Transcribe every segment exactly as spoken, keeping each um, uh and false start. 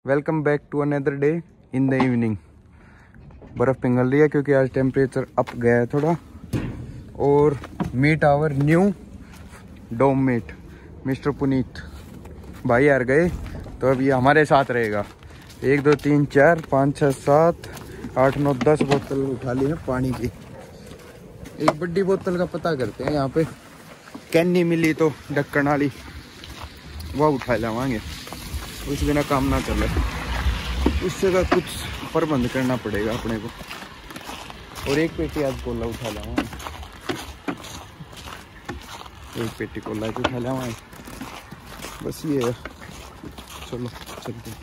Welcome back to another day in the evening. बर्फ़ पिघल रही है क्योंकि आज टेम्परेचर अप गया है थोड़ा। और meet our new dome meet mister Puneet भाई यार गए, तो अब ये हमारे साथ रहेगा। एक दो तीन चार पाँच छः सात आठ नौ दस बोतल उठा ली है पानी की। एक बड़ी बोतल का पता करते हैं, यहाँ पे कैनी मिली तो ढक्कन वाली वह उठा लावांगे, उस बिना काम ना चले। उससे का कुछ प्रबंध करना पड़ेगा अपने को। और एक पेटी आज कोला उठा लावांगे, एक पेटी कोला उठा लावांगे, बस ये है। चलो चलते।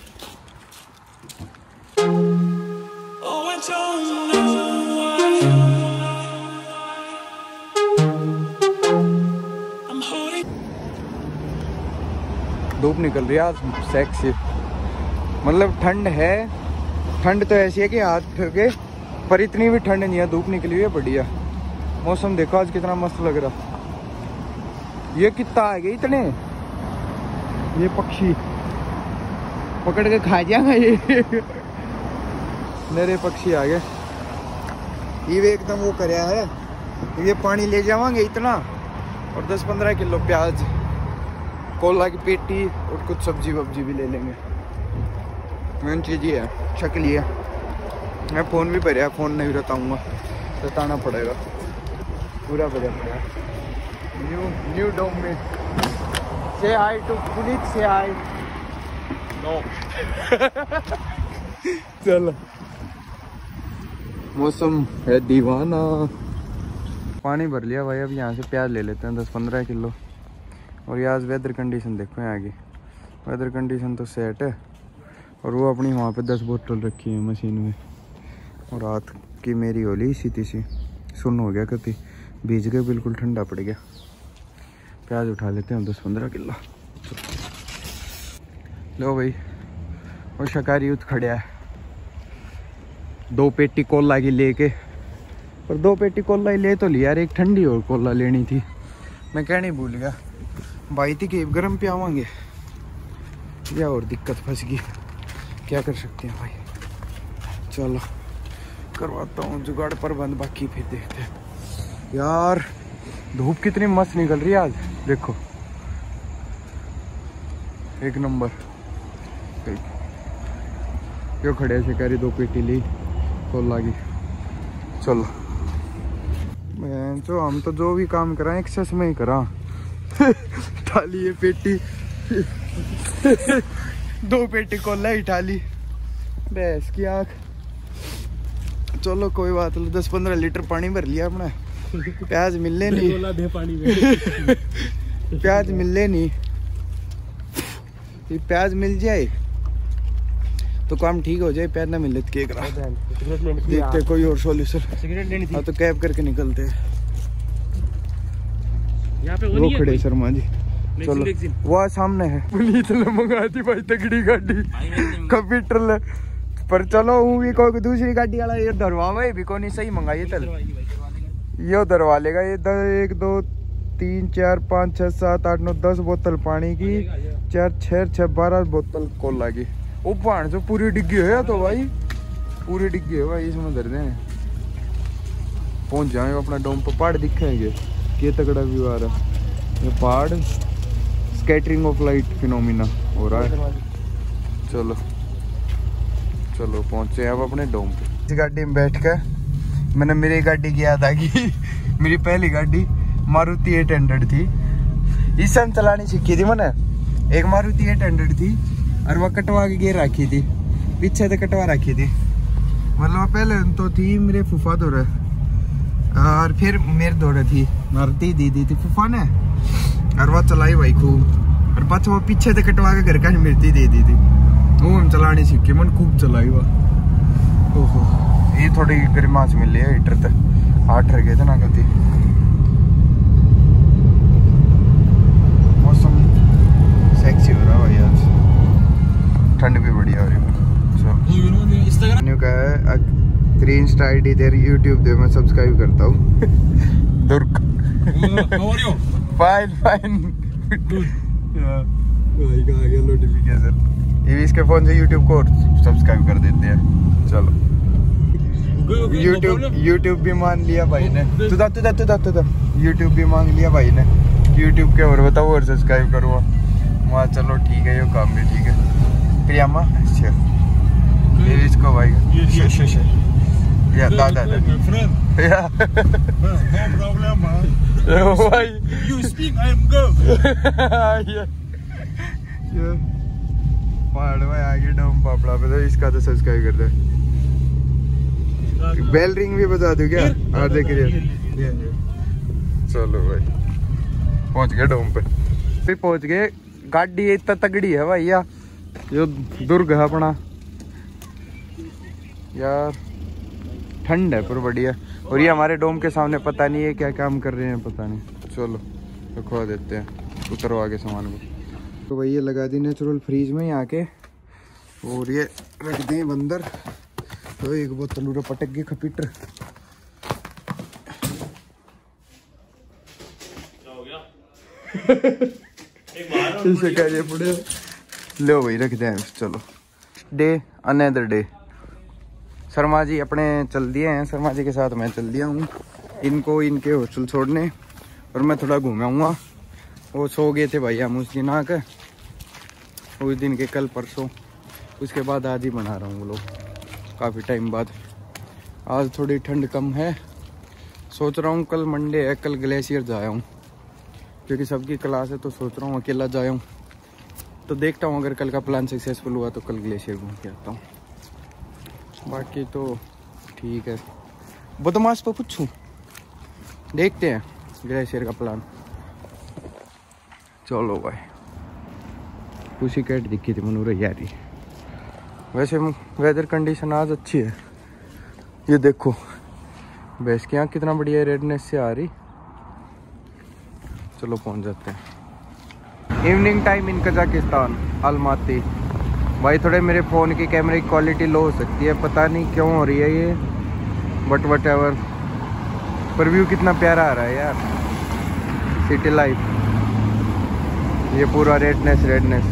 धूप निकल रही है आज सेक्सी, मतलब ठंड है। ठंड तो ऐसी है कि हाथ के, पर इतनी भी ठंड नहीं है। धूप निकली हुई है बढ़िया। मौसम देखो आज कितना मस्त लग रहा। ये कितना आ गए इतने, ये पक्षी पकड़ के खा जाएगा ये मेरे पक्षी आ गए। ये एकदम वो कराया है। ये पानी ले जावांगे इतना, और दस पंद्रह किलो प्याज कोला की पेटी और कुछ सब्जी वब्जी भी ले लेंगे। मेन चीज़ ये है, शक्ल ये है। मैं फ़ोन भी भरिया, फ़ोन नहीं बताऊँगा, बताना पड़ेगा। पूरा भरिया पड़ेगा। न्यू न्यू डोम में से हाय टू पुनीत, से हाय नो चलो। मौसम है दीवाना। पानी भर लिया भाई। अब यहाँ से प्याज ले लेते हैं दस पंद्रह किलो। और ये आज वेदर कंडीशन देखो यहाँ की, वेदर कंडीशन तो सेट है। और वो अपनी वहाँ पे दस बोतल रखी है मशीन में। और रात की मेरी होली सीधी सी सुन हो गया, कभी भीज गए, बिल्कुल ठंडा पड़ गया। प्याज उठा लेते हैं दस पंद्रह किलो। लो भाई, और शिकारी यूथ खड़ा है दो पेटी कोला की लेके। पर दो पेटी कोला ही ले तो लिया यार, एक ठंडी और कोला लेनी थी। मैं कहना ही भूल गया। भाई थी कि गर्म पे आवांगे या और दिक्कत फंस गई, क्या कर सकते हैं भाई। चलो करवाता हूँ जुगाड़ पर बंद, बाकी फिर देखते हैं। यार धूप कितनी मस्त निकल रही है आज, देखो एक नंबर। क्यों खड़े से करी, दो पेटी ली कोला की। चलो मैं तो हम तो जो भी काम करा एक्सेस में ही करा। ठाली ये पेटी दो पेटी कोला ही ठाली, भैंस की आँख। चलो कोई बात नहीं, दस पंद्रह लीटर पानी भर लिया अपना। प्याज मिलने नहीं, पानी में प्याज मिलने नहीं। ये प्याज मिल जाए तो काम ठीक हो जाए, प्याज ना मिले तो क्या करा। देखते कोई और सॉल्यूशन। हाँ तो कैब करके निकलते हैं। यहाँ पे वो, वो खड़े शर्मा जी। चलो वो सामने है। पुनीत ने मंगा दी भाई तगड़ी गाड़ी कंप्यूटर। पर चलो वो भी कोई दूसरी गाड़ी वाला ये दरवा भाई भी कोई सही मंगाई चल, ये दरवा लेगा। ये एक दो तीन चार पाँच छः सात आठ नौ दस बोतल पानी की, चार छः छः बारह बोतल कोला की। वो पान जो पूरी डिग्गी है तो भाई, पूरी डिग्गी है भाई। इसमें धर दें, पहुंच जाएंगे अपना डोम पर। पहाड़ दिखेंगे, ये तगड़ा व्यू आ रहा है। ये पहाड़ स्कैटरिंग ऑफ लाइट फिनोमिना हो रहा है। चलो चलो पहुंचे अब अपने डोम पे। इस गाड़ी में बैठ कर मैंने मेरी गाड़ी की याद आ गई। मेरी पहली गाड़ी मारुति एट हंड्रेड थी। इस समय चलानी सीखी थी मैंने। एक मारुति एट हंड्रेड थी और वह कटवा के गिर रखी थी, पीछे से कटवा रखी थी। मतलब पहले तो थी मेरे फूफा दो रहे, और फिर मेरे दौड़े थी मारुति दीदी थी फूफा ने। और वह चलाई भाई खूब। और पाछा वो पीछे से कटवा के घर का मिर्ती दे दी थी। वो हम चलानी सीखी, मन खूब चलाई वह। ओहो ये थोड़ी गरिमास मिल रही है हीटर तक। आठ रह गए थे ना कभी। मौसम सेक्सी हो रहा है भाई आज, ठंड भी बढ़िया हो रही है। न्यू का है थ्री इंस्टा आई डी तेरी यूट्यूब दे, मैं सब्सक्राइब करता हूँ। दुर्ग फाइन फाइन भाई का आ गया नोटिफिकेशन। ये इसके फोन से यूट्यूब को सब्सक्राइब कर देते हैं। चलो यूट्यूब यूट्यूब भी मान लिया भाई ने। तुदा तुदा तुदा तुदा यूट्यूब भी मांग लिया भाई ने। यूट्यूब के और बताओ और सब्सक्राइब करो वहाँ। चलो ठीक है, ये काम भी ठीक है। प्रियामा अच्छा ये इसको भाई शे शे शे या दादा दादा या नो प्रॉब्लम भाई you speak I am go ये पहाड़ में आगे डम पापड़ा पे। तो इसका तो सब्सक्राइब कर दे। बेल रिंग भी बता दो क्या? और देख रहे चलो भाई पहुंच गए डोम पे। फिर पहुंच गए। गाड़ी इतना तगड़ी है भैया। जो दुर्ग है अपना यार, ठंड है पर बढ़िया। और ये हमारे डोम के सामने पता नहीं है क्या काम कर रहे हैं, पता नहीं। चलो रखवा देते हैं, उतरवा के सामान को। तो भैया लगा दी नेचुरल फ्रीज में यहाँ के। और ये रख दें बंदर। तो एक बोतल उड़ा पटक गई खपीटर। इसे करिए पड़े लो भाई रख दें। चलो day another day. Sharma ji अपने चल दिए हैं। शर्मा जी के साथ मैं चल दिया हूँ इनको इनके हॉस्टल छोड़ने। और मैं थोड़ा घूमाऊँगा। वो सो गए थे भाई हम उस दिन आकर, उस दिन के कल परसों। उसके बाद आज ही बना रहा हूँ वो लोग काफ़ी टाइम बाद। आज थोड़ी ठंड कम है। सोच रहा हूँ कल मंडे है, कल ग्लेशियर जाया हूँ क्योंकि सबकी क्लास है। तो सोच रहा हूँ अकेला जाया हूँ। तो देखता हूँ अगर कल का प्लान सक्सेसफुल हुआ तो कल ग्लेशियर घूम के आता हूँ। बाकी तो ठीक है। बदमाश तो पूछूँ, देखते हैं ग्लेशियर का प्लान। चलो भाई उसी कैट दिखी थी मनूर यारी। वैसे वेदर कंडीशन आज अच्छी है। ये देखो भैंस की आँख कितना बढ़िया रेडनेस से आ रही। चलो पहुंच जाते हैं। Evening time in Kazakhstan Almaty. भाई थोड़े मेरे फ़ोन की कैमरे की क्वालिटी लो हो सकती है, पता नहीं क्यों हो रही है ये, बट वट एवर। पर व्यू कितना प्यारा आ रहा है यार। सिटी लाइफ, ये पूरा रेडनेस रेडनेस।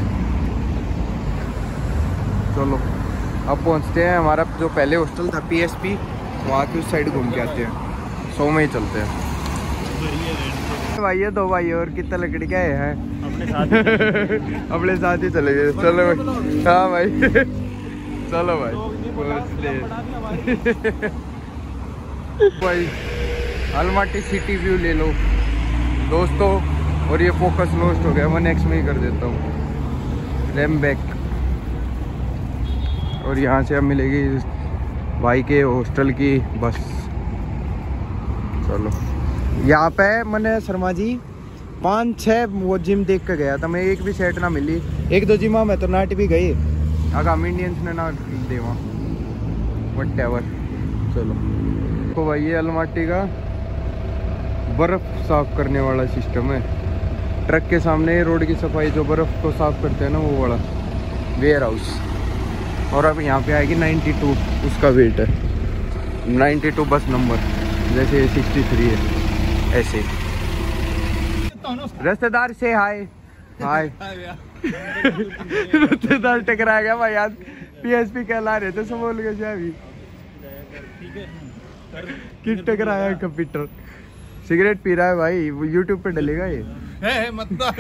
चलो अब पहुंचते हैं। हमारा जो पहले हॉस्टल था पीएसपी, वहाँ की उस साइड घूम के आते हैं। सो में ही चलते हैं भाई। ये दो भाई और कितना लकड़ी क्या है अपने साथ अपने साथ ही चले गए। चलो भाई हाँ भाई चलो भाई भाई अलमाटी सिटी व्यू ले लो दोस्तों। और ये फोकस लॉस्ट हो गया, वन एक्स में ही कर देता हूँ रैम बैक। और यहाँ से अब मिलेगी भाई के हॉस्टल की बस। चलो यहाँ पे मैंने शर्मा जी पाँच छः वो जिम देख कर गया था मैं, एक भी सेट ना मिली। एक दो जिमा में तो नाट भी गई, अगर हम इंडियंस ने ना दे वहाँ वट एवर। चलो तो भाई ये अलमाटी का बर्फ़ साफ करने वाला सिस्टम है। ट्रक के सामने रोड की सफाई जो बर्फ़ को साफ करते हैं ना, वो वाला वेयर हाउस। और अब यहाँ पे आएगी नाइन्टी टू, उसका वेट है नाइन्टी टू बस नंबर, जैसे सिक्सटी थ्री है ऐसे। रिश्तेदार से हाय हाय रिश्तेदार टकरा गया भाई। आज पीएसपी कहला रहे थे सब बोल गए अभी किट टकराया कंप्यूटर। सिगरेट पी रहा है भाई, वो यूट्यूब पे डलेगा ये है मतलब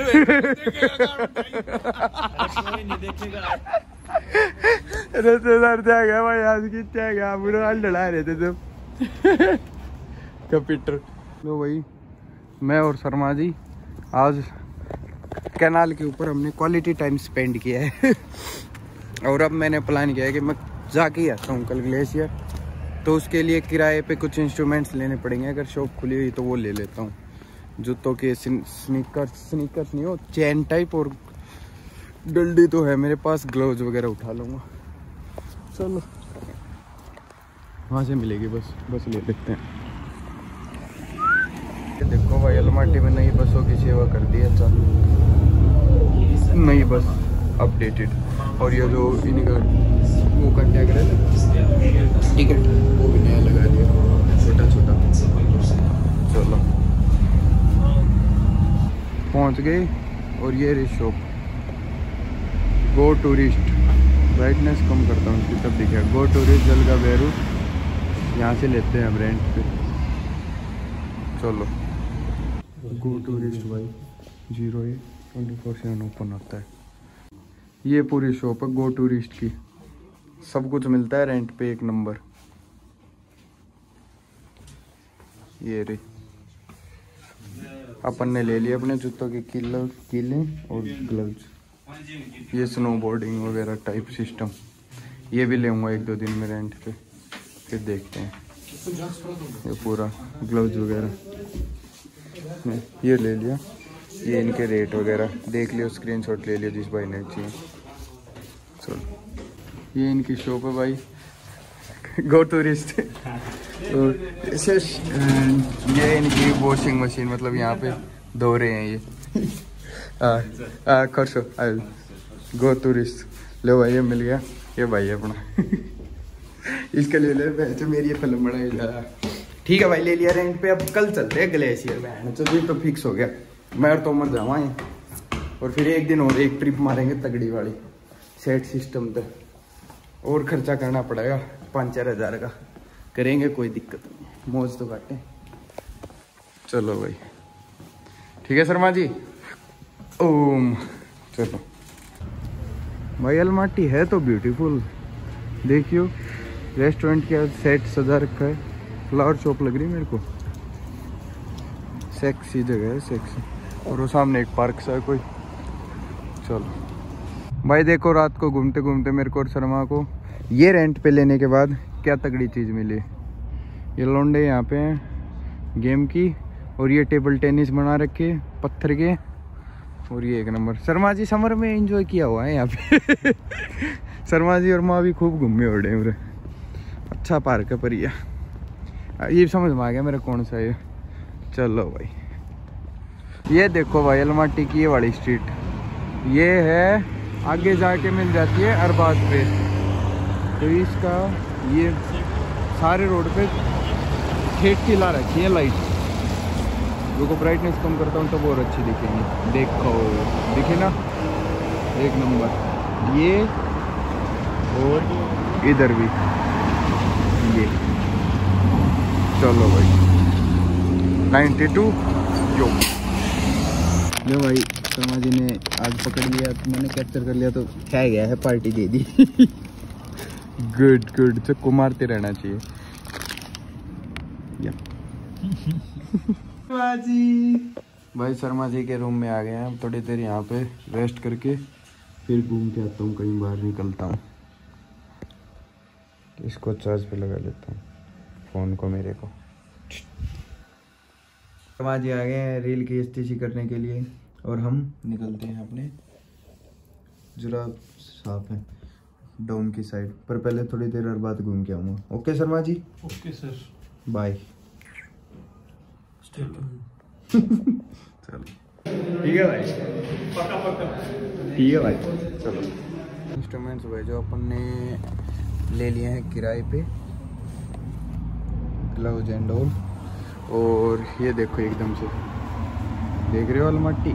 रिश्तेदार से आ गया भाई आज की क्या गया बुरा हाल डला रहे थे तो कंप्यूटर। तो भाई मैं और शर्मा जी आज कैनाल के ऊपर हमने क्वालिटी टाइम स्पेंड किया है और अब मैंने प्लान किया है कि मैं जाके ही आता हूँ कल ग्लेशियर। तो उसके लिए किराए पे कुछ इंस्ट्रूमेंट्स लेने पड़ेंगे, अगर शॉप खुली हुई तो वो ले लेता हूँ। जूतों के स्नीकर्स स्नीकर्स नहीं हो चैन टाइप, और डंडी तो है मेरे पास, ग्लव्स वगैरह उठा लूँगा। चलो वहाँ से मिलेगी बस, बस ले लेते हैं। देखो भाई अलमाटी में नई बसों की सेवा कर दी है चालू, नई बस अपडेटेड। और ये जो इनका वो का टैग रहता है टिकट, वो भी नया लगा दिया छोटा छोटा। चलो पहुंच गए। और ये रही शॉप गो टूरिस्ट। ब्राइटनेस कम करता हूँ इसकी तब दिखेगा। गो टूरिस्ट जलगा बेरू, यहाँ से लेते हैं अब रेंट पे। चलो गो टूरिस्ट भाई zero A twenty four seven open होता है। ये पूरी शॉप है गो टूरिस्ट की, सब कुछ मिलता है रेंट पे एक नंबर। ये रे अपन ने ले लिया अपने जूतों के कीले कीले और ग्लव्स। ये स्नोबोर्डिंग वगैरह टाइप सिस्टम, ये भी लेऊंगा एक दो दिन में रेंट पे, फिर देखते हैं। ये पूरा ग्लव्स वगैरह ये ले लिया। ये इनके रेट वगैरह देख लियो, स्क्रीनशॉट ले लिया जिस भाई ने चाहिए। चलो ये इनकी शॉप है भाई गो टूरिस्ट। तो ये इनकी वॉशिंग मशीन, मतलब यहाँ पे धो रहे हैं ये। आ, खर्चो गो टूरिस्ट। लो भाई ये मिल गया, ये भाई अपना इसके लिए ले वैसे मेरी फिल्म बनाई जा। ठीक है भाई ले लिया रेंट पे। अब कल चलते हैं ग्लेशियर में, चलिए तो फिक्स हो गया। मैं और तोमर जावाएं और फिर एक दिन और एक ट्रिप मारेंगे तगड़ी वाली सेट सिस्टम तक। और खर्चा करना पड़ेगा पाँच चार हजार का, करेंगे कोई दिक्कत नहीं, मौज तो काटे। चलो भाई ठीक है शर्मा जी। ओम चलो भाई अलमाटी है तो ब्यूटीफुल, देखियो रेस्टोरेंट का सेट सजा रखा है। फ्लावर शॉप लग रही है मेरे को, सेक्सी जगह है सेक्सी। और वो सामने एक पार्क सा है कोई। चलो भाई देखो रात को घूमते घूमते मेरे को और शर्मा को ये रेंट पे लेने के बाद क्या तगड़ी चीज़ मिली। ये लौंडे यहाँ पे हैं गेम की, और ये टेबल टेनिस बना रखे पत्थर के, और ये एक नंबर। शर्मा जी समर में एंजॉय किया हुआ है यहाँ पे शर्मा जी और माँ भी खूब घूमे उड़े मेरे। अच्छा पार्क है पर ये ये समझ में आ गया मेरा कौन सा है। चलो भाई ये देखो भाई अलमाटी की ये वाली स्ट्रीट, ये है आगे जाके मिल जाती है अरबाज पे। तो इसका ये सारे रोड पे ठेठ की ला रखी है लाइट। रुको ब्राइटनेस कम करता हूँ तब और अच्छी दिखेंगी। देखो दिखे ना एक नंबर। ये और इधर भी ये। चलो भाई नाइन्टी टू जो जो भाई शर्मा जी ने आज पकड़ लिया तो मैंने कैप्चर कर लिया तो क्या गया है, पार्टी दे दी गुड गुड चक्को मारते रहना चाहिए भाई शर्मा जी के रूम में आ गए हैं। थोड़ी देर यहाँ पे रेस्ट करके फिर घूम के आता हूँ, कहीं बाहर निकलता हूँ। इसको चार्ज पे लगा लेता हूँ फोन को मेरे को। शर्मा जी आ गए हैं रील की स्टिची करने के लिए और हम निकलते हैं अपने जुराब साफ है डोम की साइड पर। पहले थोड़ी देर और बाद घूम के आऊँगा। Okay Sharma ji. Okay sir bye. चलो ठीक है भाई पक्का पक्का ठीक है भाई। चलो इंस्ट्रूमेंट्स भाई जो अपन ने ले लिए हैं किराए पे, ग्लव्स एंड ऑल। और ये देखो एकदम से देख रहे हो अलमाटी,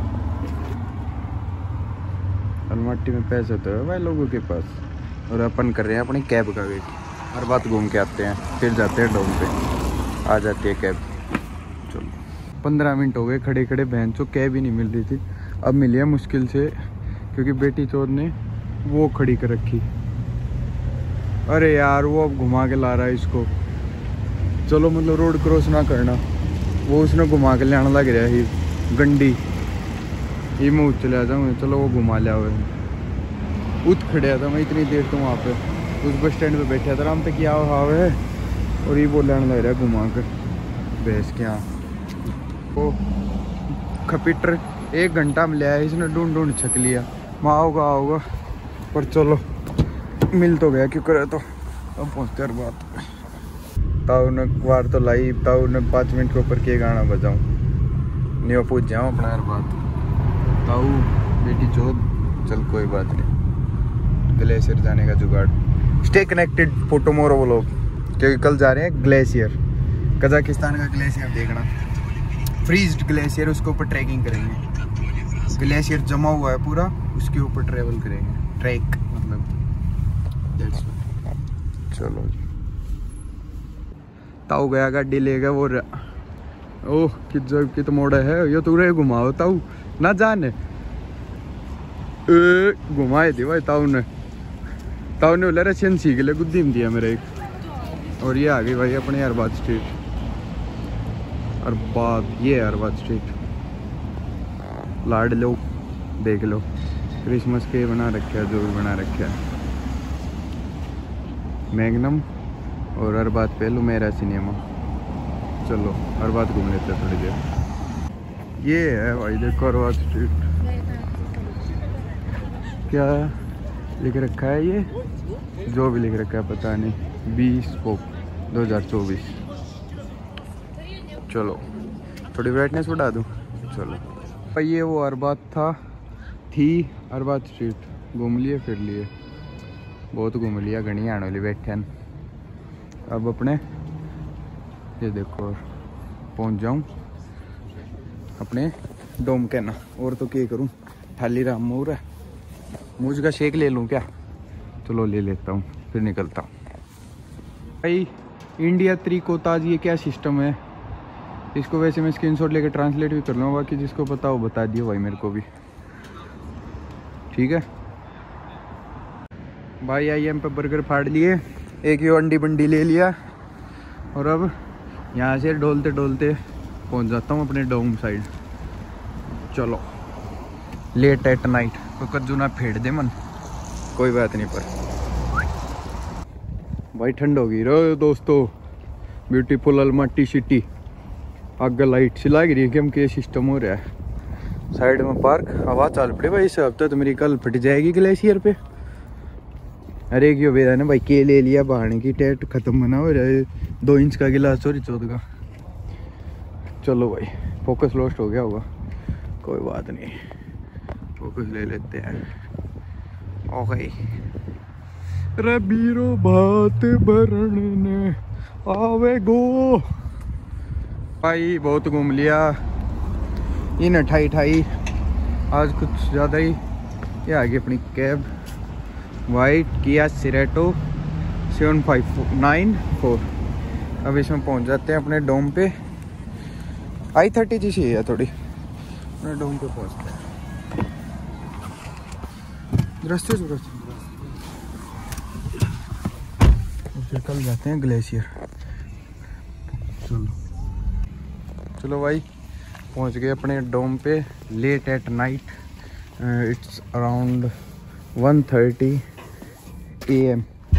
अलमाटी में पैसे तो है भाई लोगों के पास। और अपन कर रहे हैं अपनी कैब का वेट, हर बात घूम के आते हैं फिर जाते हैं डोम पे, आ जाती है कैब। चलो पंद्रह मिनट हो गए खड़े खड़े, बहन चो कैब ही नहीं मिल रही थी। अब मिली है मुश्किल से क्योंकि बेटी चोर ने वो खड़ी कर रखी। अरे यार वो अब घुमा के ला रहा है इसको। चलो मतलब रोड क्रॉस ना करना, वो उसने घुमा के लाने लग रहा है गंडी। ये मैं उठ चले जाऊँ, चलो वो घुमा लिया हुआ है। उठ खड़ा था मैं इतनी देर तो वहाँ पे उस बस स्टैंड पे बैठा था आराम तक क्या हाव है, और ये बोल लाने लग रहा है घुमा कर भैंस के यहाँ। वो खपीटर एक घंटा में ले आया इसने, ढूंढ ढूंढ छक लिया। माँ होगा होगा पर चलो मिल तो गया क्यों करे। तो अब पहुँचते हर बात ताऊ ने बार तो लाई, ताऊ ने पाँच मिनट के ऊपर के गाना बजाऊँ नहीं, वो पूछ जाऊँ अपना हर बात। ताऊ बेटी चौथ चल कोई बात नहीं, ग्लेशियर जाने का जुगाड़। Stay connected for tomorrow vlog, क्योंकि कल जा रहे हैं ग्लेशियर, कजाकिस्तान का ग्लेशियर देखना, फ्रीज्ड ग्लेशियर। उसके ऊपर ट्रैकिंग करेंगे। ग्लेशियर जमा हुआ है पूरा, उसके ऊपर ट्रेवल करेंगे, ट्रैक मतलब चलो ताऊ गया गाड़ी ले गया वो। ओह कित जो कित मोड़ा है ये तू रे घुमाओ ताऊ ना जाने घुमाए थी भाई ताऊ ने। ताऊ ने बोला रशियन सीख ले गुद्दी में दिया मेरा एक। और ये आ गई भाई अपने अरबाज स्ट्रीट। अरबाज ये अरबाज स्ट्रीट लाड लो देख लो क्रिसमस के बना रखे है जो भी बना रखे है। मैग्नम और अरबाज पहलू मेरा सिनेमा। चलो अरबाज घूम लेते हैं थोड़ी देर। ये है भाई देखो अरबाज स्ट्रीट। क्या लिख रखा है ये जो भी लिख रखा है पता नहीं। बीस पोक दो हज़ार चौबीस। चलो थोड़ी ब्राइटनेस बढ़ा दूँ। चलो भाई ये वो अरबाज था थी अरबाज स्ट्रीट घूम लिए फिर लिए बहुत घूम लिया घनी आने वाली बैठे। अब अपने ये देखो पहुंच जाऊं अपने डोम के ना। और तो क्या करूं थाली राम मोर है मूझ का शेक ले लूं क्या। चलो ले लेता हूं फिर निकलता हूं। भाई इंडिया त्रिकोताज ये क्या सिस्टम है इसको वैसे मैं स्क्रीनशॉट लेके ट्रांसलेट भी कर लूँगा। बाकी जिसको पता हो बता दियो भाई मेरे को भी। ठीक है भाई आई एम पे बर्गर फाड़ लिए एक ही अंडी बंडी ले लिया। और अब यहाँ से डोलते डोलते पहुँच जाता हूँ अपने डोम साइड। चलो लेट एट नाइट तो कज्जू ना फेड़ दे मन कोई बात नहीं। पर भाई ठंड हो गई रो दोस्तों। ब्यूटीफुल अलमाटी सिटी आगे लाइट सी लग रही है कि हम के सिस्टम हो रहा है। साइड में पार्क हवा चल पड़े भाई इस हफ्ते तो मेरी कल फट जाएगी ग्लेशियर पे। अरे क्यों बेरा ने भाई के ले लिया बहाने की टेट खत्म बना हो रहा है। दो इंच का गिलास और चौदह का। चलो भाई फोकस लॉस्ट हो गया होगा कोई बात नहीं फोकस ले लेते हैं। ओके रे बीरो भात भरने आवे गो। भाई बहुत घूम लिया इन अठाई अठाई आज कुछ ज़्यादा ही। ये आ गई अपनी कैब वाइट किया Cerato seven five nine four. अब इसमें पहुंच जाते हैं अपने डोम पे। आई थर्टी जी सी है थोड़ी अपने डोम पे पहुंचते हैं। रास्ते से फिर कल जाते हैं ग्लेशियर। चलो चलो भाई पहुंच गए अपने डोम पे late at night. It's around one thirty A M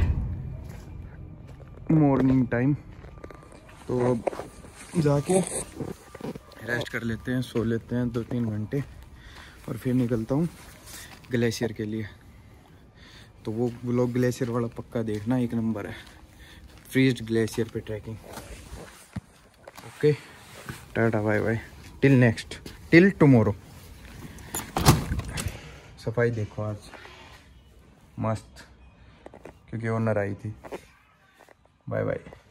morning time. तो अब जाके रेस्ट कर लेते हैं सो लेते हैं दो तीन घंटे और फिर निकलता हूँ ग्लेशियर के लिए। तो वो ब्लॉग ग्लेशियर वाला पक्का देखना एक नंबर है। फ्रीज्ड ग्लेशियर पे trekking. Okay tata bye bye till next till tomorrow. सफाई देखो आज मस्त क्योंकि ओनर आई थी। Bye bye.